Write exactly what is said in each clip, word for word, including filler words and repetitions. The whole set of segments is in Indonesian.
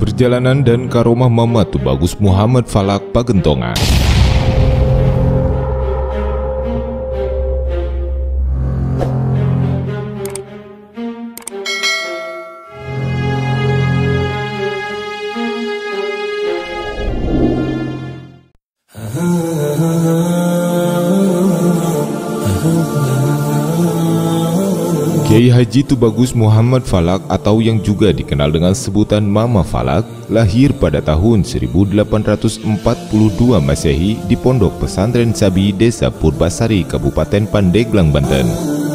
Perjalanan dan karomah Mama Tubagus Muhammad Falak Pagentongan. Kiai Haji Tubagus Muhammad Falak atau yang juga dikenal dengan sebutan Mama Falak lahir pada tahun seribu delapan ratus empat puluh dua Masehi di Pondok Pesantren Sabi, Desa Purbasari, Kabupaten Pandeglang, Banten.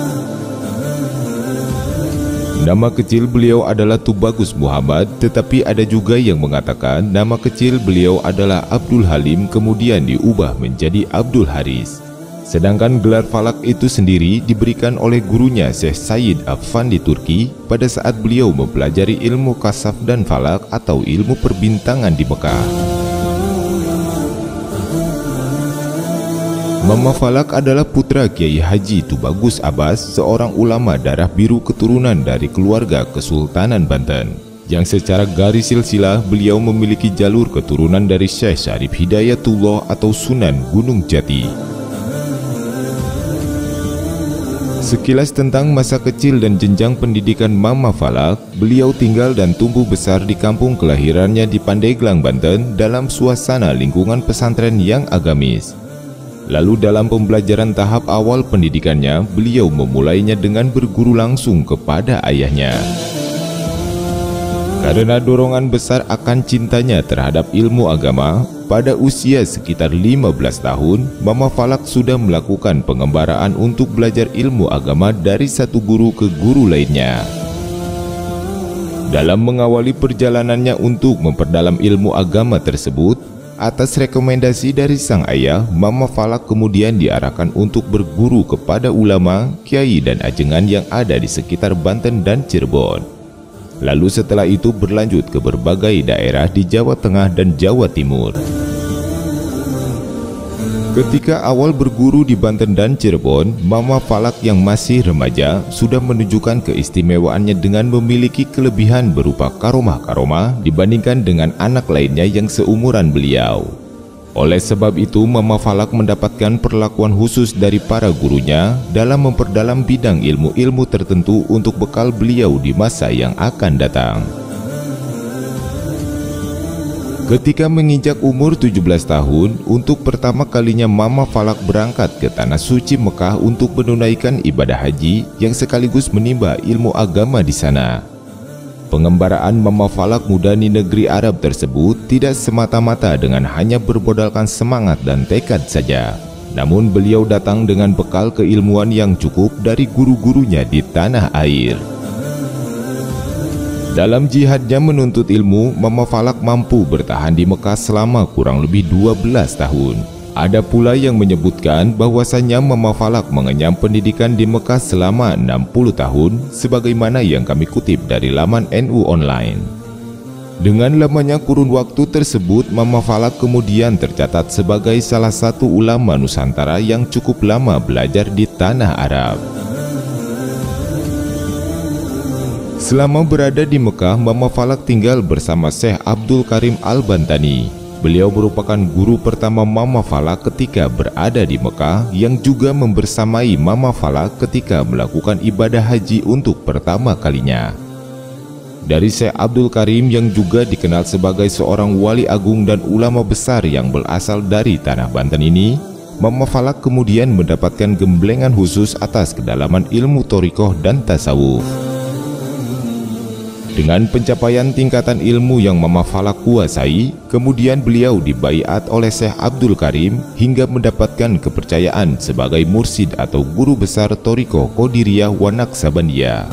Nama kecil beliau adalah Tubagus Muhammad, tetapi ada juga yang mengatakan nama kecil beliau adalah Abdul Halim kemudian diubah menjadi Abdul Haris. Sedangkan gelar Falak itu sendiri diberikan oleh gurunya Syekh Sayyid Affandi Turki pada saat beliau mempelajari ilmu kasaf dan falak atau ilmu perbintangan di Mekah. Mama Falak adalah putra Kiai Haji Tubagus Abbas, seorang ulama darah biru keturunan dari keluarga Kesultanan Banten, yang secara garis silsilah beliau memiliki jalur keturunan dari Syekh Syarif Hidayatullah atau Sunan Gunung Jati. Sekilas tentang masa kecil dan jenjang pendidikan Mama Falak, beliau tinggal dan tumbuh besar di kampung kelahirannya di Pandeglang, Banten dalam suasana lingkungan pesantren yang agamis. Lalu dalam pembelajaran tahap awal pendidikannya, beliau memulainya dengan berguru langsung kepada ayahnya. Karena dorongan besar akan cintanya terhadap ilmu agama, pada usia sekitar lima belas tahun, Mama Falak sudah melakukan pengembaraan untuk belajar ilmu agama dari satu guru ke guru lainnya. Dalam mengawali perjalanannya untuk memperdalam ilmu agama tersebut, atas rekomendasi dari sang ayah, Mama Falak kemudian diarahkan untuk berguru kepada ulama, kiai dan ajengan yang ada di sekitar Banten dan Cirebon. Lalu setelah itu berlanjut ke berbagai daerah di Jawa Tengah dan Jawa Timur. Ketika awal berguru di Banten dan Cirebon, Mama Falak yang masih remaja sudah menunjukkan keistimewaannya dengan memiliki kelebihan berupa karomah-karomah dibandingkan dengan anak lainnya yang seumuran beliau. Oleh sebab itu, Mama Falak mendapatkan perlakuan khusus dari para gurunya dalam memperdalam bidang ilmu-ilmu tertentu untuk bekal beliau di masa yang akan datang. Ketika menginjak umur tujuh belas tahun, untuk pertama kalinya Mama Falak berangkat ke Tanah Suci Mekah untuk menunaikan ibadah haji yang sekaligus menimba ilmu agama di sana. Pengembaraan Mama Falak muda di negeri Arab tersebut tidak semata-mata dengan hanya bermodalkan semangat dan tekad saja. Namun beliau datang dengan bekal keilmuan yang cukup dari guru-gurunya di tanah air. Dalam jihadnya menuntut ilmu, Mama Falak mampu bertahan di Mekah selama kurang lebih dua belas tahun. Ada pula yang menyebutkan bahwasannya Mama Falak mengenyam pendidikan di Mekah selama enam puluh tahun, sebagaimana yang kami kutip dari laman N U Online. Dengan lamanya kurun waktu tersebut, Mama Falak kemudian tercatat sebagai salah satu ulama Nusantara yang cukup lama belajar di tanah Arab. Selama berada di Mekah, Mama Falak tinggal bersama Syekh Abdul Karim Al-Bantani. Beliau merupakan guru pertama Mama Falak ketika berada di Mekah, yang juga membersamai Mama Falak ketika melakukan ibadah haji untuk pertama kalinya. Dari Syekh Abdul Karim yang juga dikenal sebagai seorang wali agung dan ulama besar yang berasal dari tanah Banten ini, Mama Falak kemudian mendapatkan gemblengan khusus atas kedalaman ilmu thariqah dan tasawuf. Dengan pencapaian tingkatan ilmu yang Mama Falak kuasai, kemudian beliau dibaiat oleh Syekh Abdul Karim hingga mendapatkan kepercayaan sebagai mursid atau guru besar thariqah Qadiriyah wa Naqsabandiyah.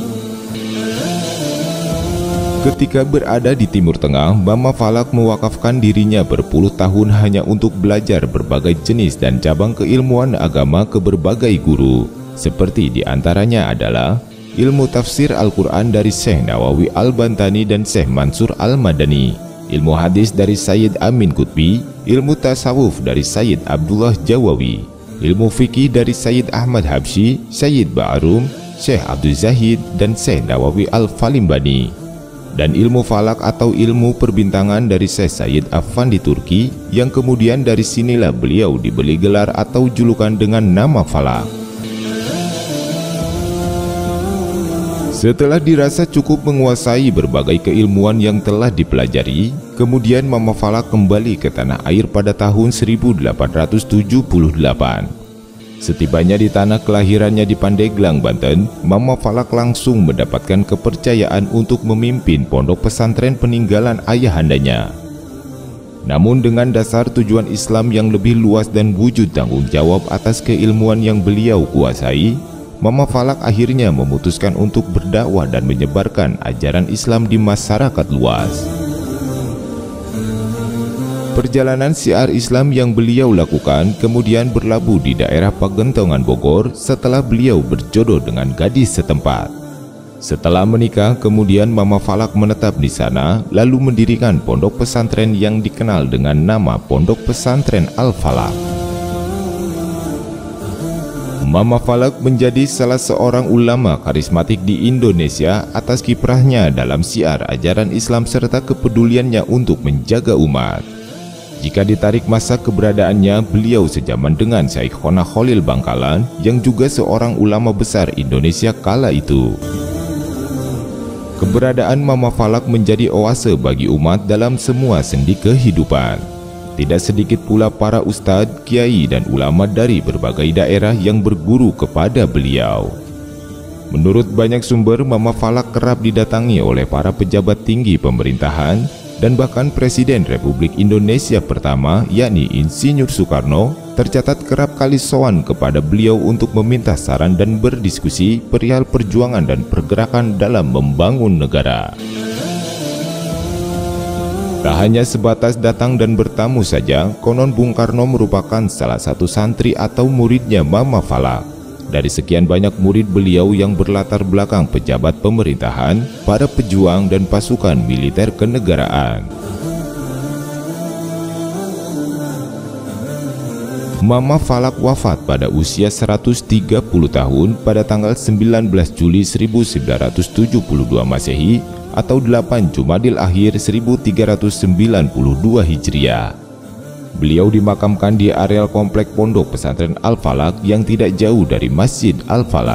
Ketika berada di Timur Tengah, Mama Falak mewakafkan dirinya berpuluh tahun hanya untuk belajar berbagai jenis dan cabang keilmuan agama ke berbagai guru, seperti diantaranya adalah ilmu tafsir Al-Quran dari Syekh Nawawi Al-Bantani dan Syekh Mansur Al-Madani, ilmu hadis dari Sayyid Amin Qutbi, ilmu tasawuf dari Sayyid Abdullah Jawawi, ilmu fikih dari Sayyid Ahmad Habsyi, Sayyid Ba'arum, Syekh Abdul Zahid, dan Syekh Nawawi Al-Falimbani. dan ilmu falak atau ilmu perbintangan dari Syekh Sayyid Affandi Turki, yang kemudian dari sinilah beliau diberi gelar atau julukan dengan nama falak. Setelah dirasa cukup menguasai berbagai keilmuan yang telah dipelajari, kemudian Mama Falak kembali ke tanah air pada tahun seribu delapan ratus tujuh puluh delapan. Setibanya di tanah kelahirannya di Pandeglang, Banten, Mama Falak langsung mendapatkan kepercayaan untuk memimpin pondok pesantren peninggalan ayahandanya. Namun dengan dasar tujuan Islam yang lebih luas dan wujud tanggung jawab atas keilmuan yang beliau kuasai, Mama Falak akhirnya memutuskan untuk berdakwah dan menyebarkan ajaran Islam di masyarakat luas. Perjalanan syiar Islam yang beliau lakukan kemudian berlabuh di daerah Pagentongan, Bogor setelah beliau berjodoh dengan gadis setempat. Setelah menikah, kemudian Mama Falak menetap di sana lalu mendirikan pondok pesantren yang dikenal dengan nama Pondok Pesantren Al-Falak. Mama Falak menjadi salah seorang ulama karismatik di Indonesia atas kiprahnya dalam syiar ajaran Islam serta kepeduliannya untuk menjaga umat. Jika ditarik masa keberadaannya, beliau sejaman dengan Syekhona Khalil Bangkalan yang juga seorang ulama besar Indonesia kala itu. Keberadaan Mama Falak menjadi oase bagi umat dalam semua sendi kehidupan. Tidak sedikit pula para ustadz, kiai, dan ulama dari berbagai daerah yang berguru kepada beliau. Menurut banyak sumber, Mama Falak kerap didatangi oleh para pejabat tinggi pemerintahan dan bahkan Presiden Republik Indonesia pertama, yakni Insinyur Soekarno, tercatat kerap kali sowan kepada beliau untuk meminta saran dan berdiskusi perihal perjuangan dan pergerakan dalam membangun negara. Tak hanya sebatas datang dan bertamu saja, konon Bung Karno merupakan salah satu santri atau muridnya Mama Falak. Dari sekian banyak murid beliau yang berlatar belakang pejabat pemerintahan, para pejuang dan pasukan militer kenegaraan. Mama Falak wafat pada usia seratus tiga puluh tahun pada tanggal sembilan belas Juli seribu sembilan ratus tujuh puluh dua Masehi atau delapan Jumadil Akhir seribu tiga ratus sembilan puluh dua Hijriah. Beliau dimakamkan di areal komplek Pondok Pesantren Al-Falak yang tidak jauh dari Masjid Al-Falak.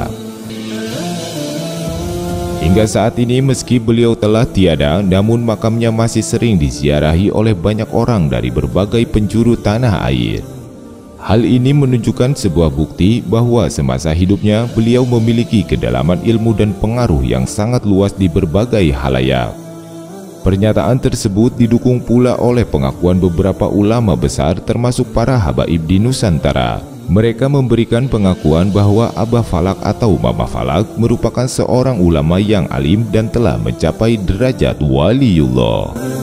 Hingga saat ini meski beliau telah tiada, namun makamnya masih sering diziarahi oleh banyak orang dari berbagai penjuru tanah air. Hal ini menunjukkan sebuah bukti bahwa semasa hidupnya beliau memiliki kedalaman ilmu dan pengaruh yang sangat luas di berbagai halayak. Pernyataan tersebut didukung pula oleh pengakuan beberapa ulama besar termasuk para habaib di Nusantara. Mereka memberikan pengakuan bahwa Abah Falak atau Mama Falak merupakan seorang ulama yang alim dan telah mencapai derajat waliullah.